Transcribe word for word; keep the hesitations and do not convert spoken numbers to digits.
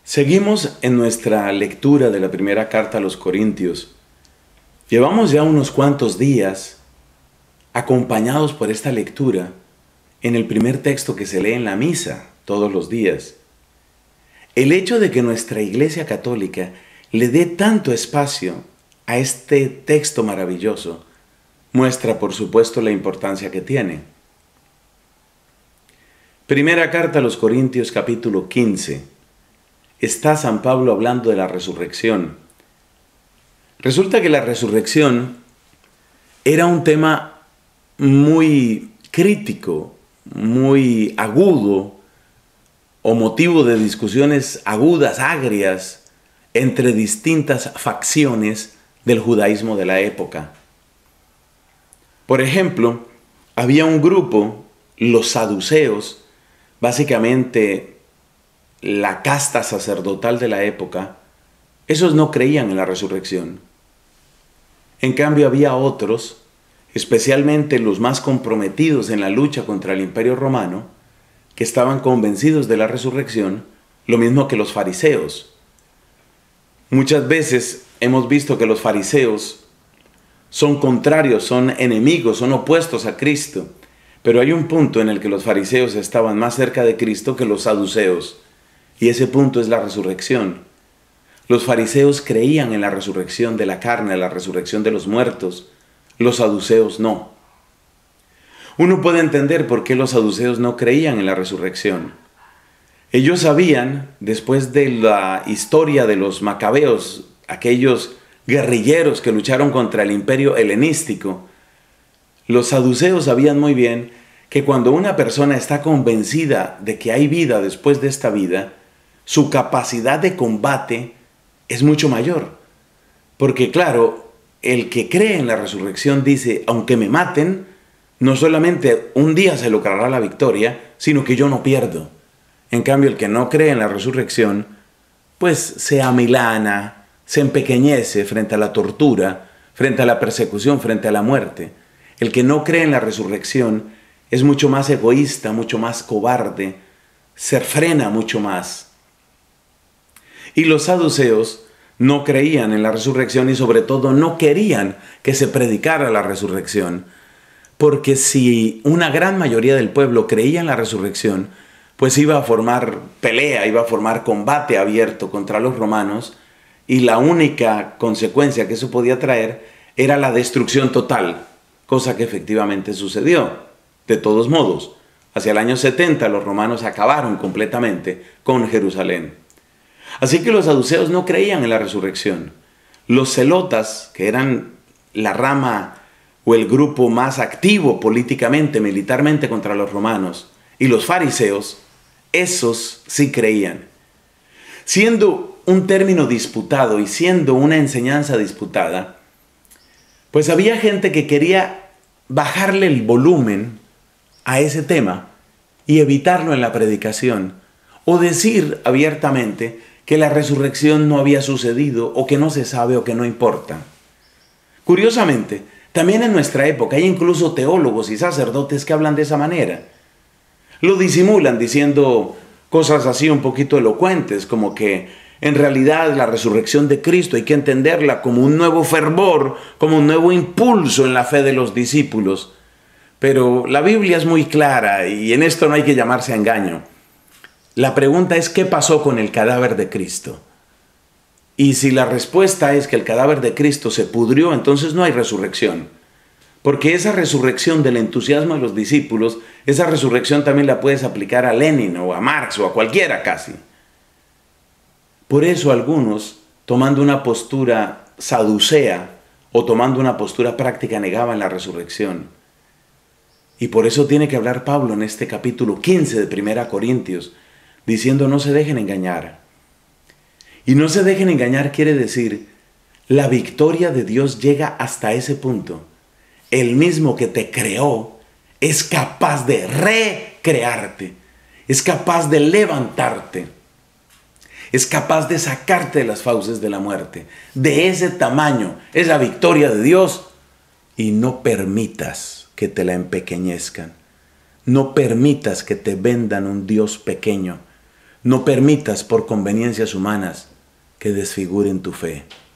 Seguimos en nuestra lectura de la primera carta a los Corintios. Llevamos ya unos cuantos días acompañados por esta lectura en el primer texto que se lee en la misa todos los días. El hecho de que nuestra Iglesia Católica le dé tanto espacio a este texto maravilloso muestra, por supuesto, la importancia que tiene. Primera carta a los Corintios, capítulo quince. Está San Pablo hablando de la resurrección. Resulta que la resurrección era un tema muy crítico, muy agudo, o motivo de discusiones agudas, agrias, entre distintas facciones del judaísmo de la época. Por ejemplo, había un grupo, los saduceos, básicamente la casta sacerdotal de la época. Esos no creían en la resurrección. En cambio, había otros, especialmente los más comprometidos en la lucha contra el Imperio Romano, que estaban convencidos de la resurrección, lo mismo que los fariseos. Muchas veces hemos visto que los fariseos son contrarios, son enemigos, son opuestos a Cristo, pero hay un punto en el que los fariseos estaban más cerca de Cristo que los saduceos, y ese punto es la resurrección. Los fariseos creían en la resurrección de la carne, la resurrección de los muertos, los saduceos no. Uno puede entender por qué los saduceos no creían en la resurrección. Ellos sabían, después de la historia de los macabeos, aquellos guerrilleros que lucharon contra el imperio helenístico, los saduceos sabían muy bien que cuando una persona está convencida de que hay vida después de esta vida, su capacidad de combate es mucho mayor. Porque claro, el que cree en la resurrección dice, aunque me maten, no solamente un día se logrará la victoria, sino que yo no pierdo. En cambio, el que no cree en la resurrección, pues se amilana, se empequeñece frente a la tortura, frente a la persecución, frente a la muerte. El que no cree en la resurrección es mucho más egoísta, mucho más cobarde, se frena mucho más. Y los saduceos no creían en la resurrección y sobre todo no querían que se predicara la resurrección. Porque si una gran mayoría del pueblo creía en la resurrección, pues iba a formar pelea, iba a formar combate abierto contra los romanos, y la única consecuencia que eso podía traer era la destrucción total, cosa que efectivamente sucedió. De todos modos, hacia el año setenta los romanos acabaron completamente con Jerusalén. Así que los saduceos no creían en la resurrección. Los celotas, que eran la rama o el grupo más activo políticamente, militarmente contra los romanos, y los fariseos, esos sí creían. Siendo un término disputado y siendo una enseñanza disputada, pues había gente que quería bajarle el volumen a ese tema y evitarlo en la predicación, o decir abiertamente que la resurrección no había sucedido, o que no se sabe, o que no importa. Curiosamente, también en nuestra época hay incluso teólogos y sacerdotes que hablan de esa manera. Lo disimulan diciendo cosas así un poquito elocuentes, como que en realidad la resurrección de Cristo hay que entenderla como un nuevo fervor, como un nuevo impulso en la fe de los discípulos. Pero la Biblia es muy clara y en esto no hay que llamarse a engaño. La pregunta es, ¿qué pasó con el cadáver de Cristo? Y si la respuesta es que el cadáver de Cristo se pudrió, entonces no hay resurrección. Porque esa resurrección del entusiasmo de los discípulos, esa resurrección también la puedes aplicar a Lenin o a Marx o a cualquiera casi. Por eso algunos, tomando una postura saducea o tomando una postura práctica, negaban la resurrección. Y por eso tiene que hablar Pablo en este capítulo quince de Primera Corintios, diciendo no se dejen engañar. Y no se dejen engañar quiere decir, la victoria de Dios llega hasta ese punto. El mismo que te creó es capaz de recrearte, es capaz de levantarte, es capaz de sacarte de las fauces de la muerte. De ese tamaño es la victoria de Dios. Y no permitas que te la empequeñezcan. No permitas que te vendan un Dios pequeño, No permitas por conveniencias humanas que desfiguren tu fe.